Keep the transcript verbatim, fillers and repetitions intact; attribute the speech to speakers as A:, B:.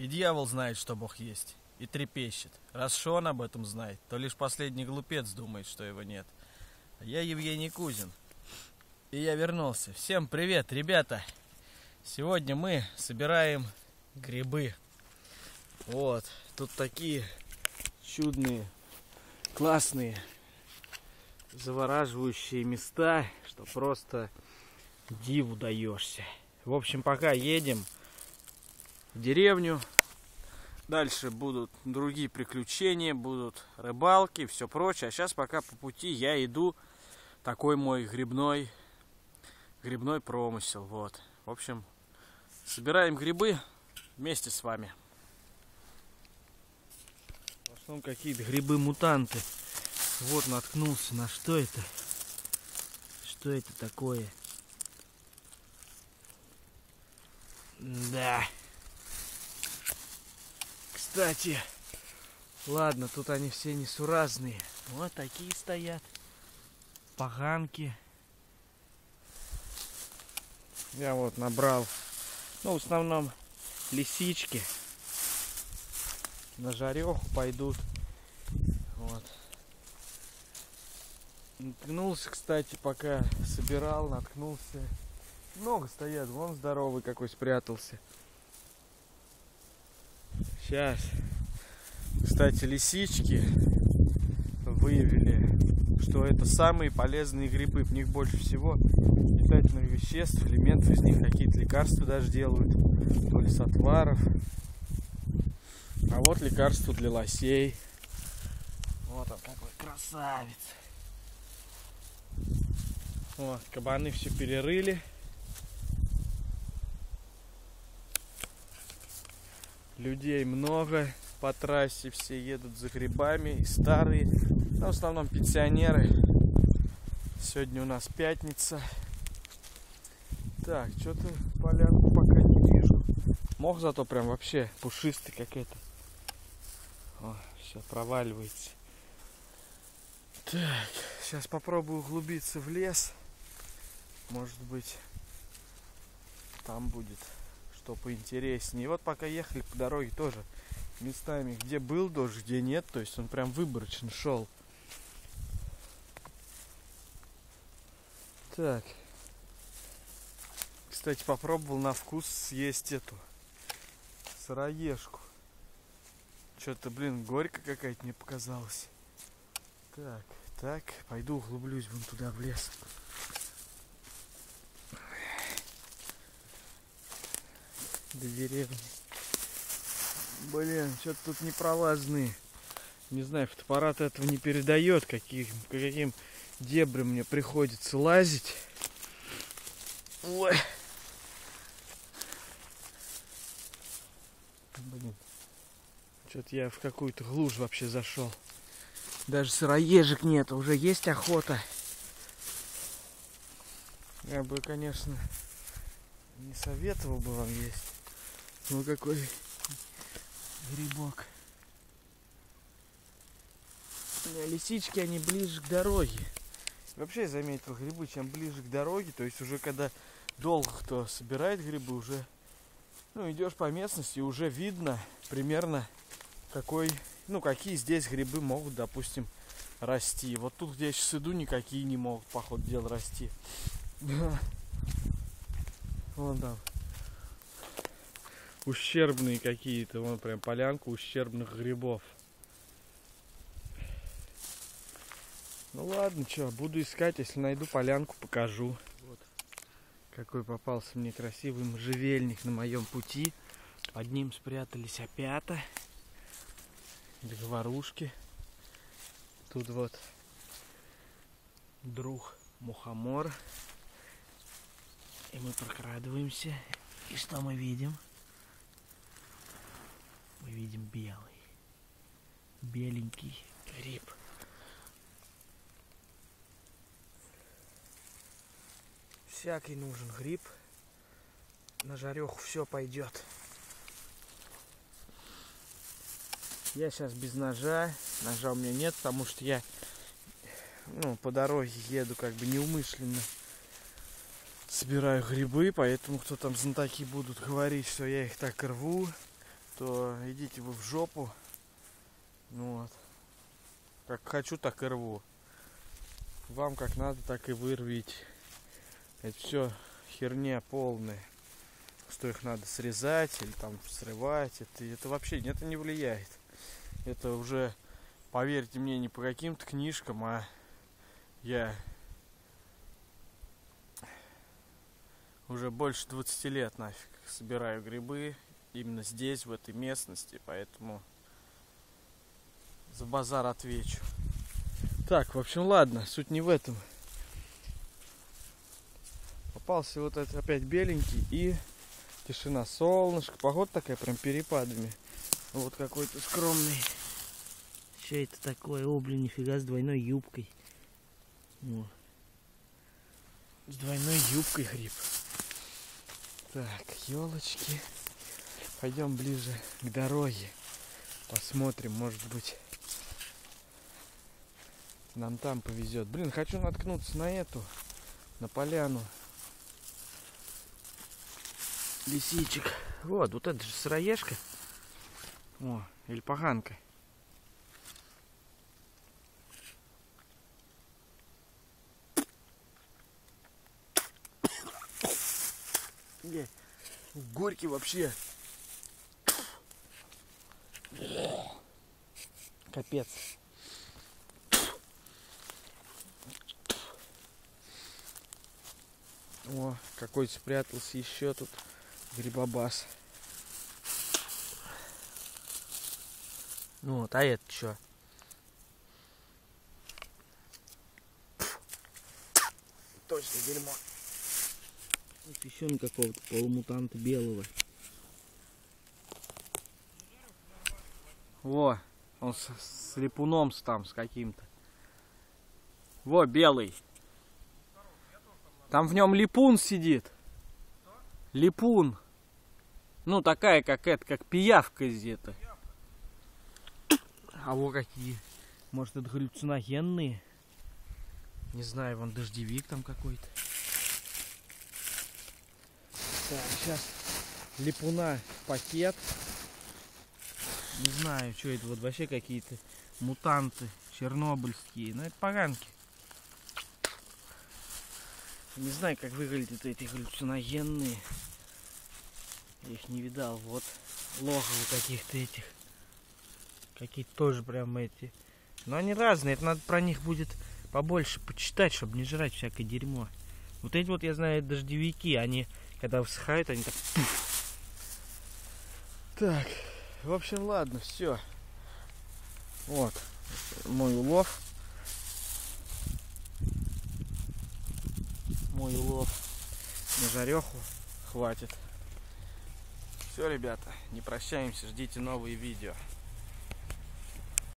A: И дьявол знает, что Бог есть, и трепещет. Раз что он об этом знает, то лишь последний глупец думает, что его нет. А я Евгений Кузин, и я вернулся. Всем привет, ребята! Сегодня мы собираем грибы. Вот, тут такие чудные, классные, завораживающие места, что просто диву даешься. В общем, пока едем в деревню, дальше будут другие приключения, будут рыбалки, все прочее. А сейчас пока по пути я иду, такой мой грибной, грибной промысел. Вот. В общем, собираем грибы вместе с вами. В основном какие-то грибы-мутанты. Вот наткнулся на что это? Что это такое? Да. Кстати, ладно, тут они все несуразные. Вот такие стоят. Поганки. Я вот набрал, ну, в основном лисички. На жареху пойдут. Вот. Наткнулся, кстати, пока собирал, наткнулся. Много стоят, вон здоровый какой спрятался. Сейчас. Кстати, лисички выявили, что это самые полезные грибы. В них больше всего питательных веществ, элементов, из них какие-то лекарства даже делают. То ли с отваров. А вот лекарство для лосей. Вот он какой красавец. Вот, кабаны все перерыли. Людей много по трассе, все едут за грибами, и старые, но в основном пенсионеры. Сегодня у нас пятница. Так, что-то полянку пока не вижу. Мох зато прям вообще пушистый как это. О, все проваливается. Так, сейчас попробую углубиться в лес. Может быть, там будет что поинтереснее. И вот пока ехали по дороге тоже местами, где был дождь, где нет, то есть он прям выборочно шел. Так. Кстати, попробовал на вкус съесть эту сыроежку. Что-то, блин, горько какая-то мне показалась. Так, так, пойду углублюсь вон туда в лес. До деревни. Блин, что-то тут непролазные. Не знаю, фотоаппарат этого не передает, каким, по каким дебрям мне приходится лазить. Ой. Блин. Что-то я в какую-то глушь вообще зашел. Даже сыроежек нет, уже есть охота. Я бы, конечно, не советовал бы вам есть. Ну какой грибок. Лисички, они ближе к дороге. Вообще я заметил, грибы чем ближе к дороге, то есть уже когда долго кто собирает грибы, уже ну идешь по местности, уже видно примерно какой, ну какие здесь грибы могут, допустим, расти. Вот тут, где я сейчас иду, никакие не могут, по ходу дела, расти. Вон там ущербные какие-то, вон прям полянка ущербных грибов. Ну ладно, что, буду искать, если найду полянку, покажу. Вот какой попался мне красивый можжевельник на моем пути. Под ним спрятались опята, говорушки. Тут вот друг мухомор. И мы прокрадываемся. И что мы видим? Мы видим белый, беленький гриб. Всякий нужен гриб. На жареху все пойдет. Я сейчас без ножа. Ножа у меня нет, потому что я ну, по дороге еду как бы неумышленно. Собираю грибы, поэтому кто там знатоки будут говорить, что я их так рву. то идите вы в жопу. Ну вот. Как хочу, так и рву. Вам как надо, так и вырвите. Это все херня полная. Что их надо срезать или там срывать. Это, это вообще это не влияет. Это уже, поверьте мне, не по каким-то книжкам, а я уже больше двадцати лет нафиг собираю грибы. Именно здесь, в этой местности. Поэтому за базар отвечу. Так, в общем, ладно, суть не в этом. Попался вот этот опять беленький и тишина, солнышко. Погода такая прям перепадами. Вот какой-то скромный.
B: Что это такое? О, блин, нифига, с двойной юбкой. О.
A: С двойной юбкой гриб. Так, елочки. Пойдем ближе к дороге. Посмотрим, может быть, нам там повезет. Блин, хочу наткнуться на эту, на поляну лисичек. Вот, вот это же сыроежка. О, или поганка. Не, горький вообще. Капец. О, какой спрятался еще тут грибобас.
B: Ну вот, а это что?
A: Точно дерьмо.
B: Еще какого-то полумутанта белого.
A: Во, он с, с липуном там, с каким-то. Во, белый. Там в нем липун сидит. Липун. Ну, такая, как это, как пиявка где-то.
B: А вот какие. Может, это галлюциногенные?
A: Не знаю, вон дождевик там какой-то. Так, сейчас липуна в пакет.
B: Не знаю, что это, вот вообще какие-то мутанты чернобыльские. Ну, это поганки.
A: Не знаю, как выглядят эти галлюциногенные. Я их не видал. Вот логово каких-то этих.
B: Какие-то тоже прям эти. Но они разные. Это надо про них будет побольше почитать, чтобы не жрать всякое дерьмо. Вот эти вот, я знаю, дождевики. Они, когда высыхают, они так...
A: Так, в общем, ладно, все. Вот мой улов. Мой улов на жареху хватит. Все, ребята, не прощаемся, ждите новые видео.